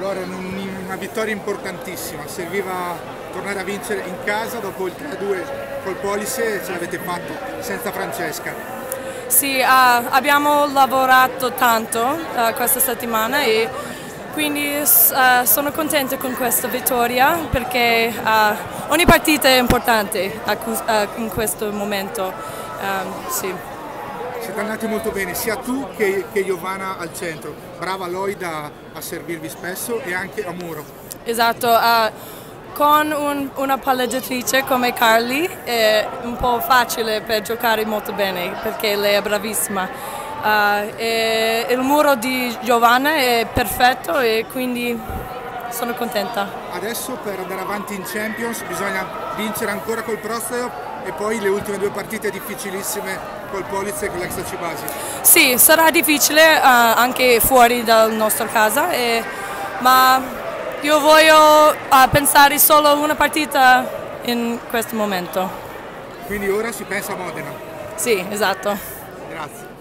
Allora, una vittoria importantissima, serviva tornare a vincere in casa dopo il 3-2 col Police, ce l'avete fatto senza Francesca. Sì, abbiamo lavorato tanto questa settimana e quindi sono contenta con questa vittoria perché ogni partita è importante in questo momento. Sì. Siete andati molto bene, sia tu che Jovana al centro. Brava Lloyd a servirvi spesso e anche a Muro. Esatto, con una palleggiatrice come Carly è un po' facile per giocare molto bene perché lei è bravissima. E il muro di Jovana è perfetto e quindi sono contenta. Adesso per andare avanti in Champions bisogna vincere ancora col Prosteo e poi le ultime due partite difficilissime col Police e con l'ex Cibasi. Sì, sarà difficile anche fuori dalla nostra casa, ma io voglio pensare solo a una partita in questo momento. Quindi ora si pensa a Modena. Sì, esatto. Grazie.